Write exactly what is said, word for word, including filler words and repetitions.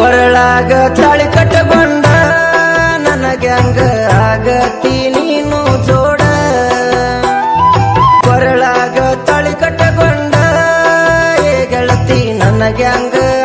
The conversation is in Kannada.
ಕೊರಳಾಗ ತಾಳಿ ಕಟ್ಟಗೊಂಡ ನನಗ್ಯಾಂಗ ಆಗತಿ ನೀನು ಜೋಡ ಕೊರಳಾಗ ತಾಳಿ ಕಟ್ಟಗೊಂಡ ಏ ಗೆಳತಿ ನನಗ್ಯಾಂಗ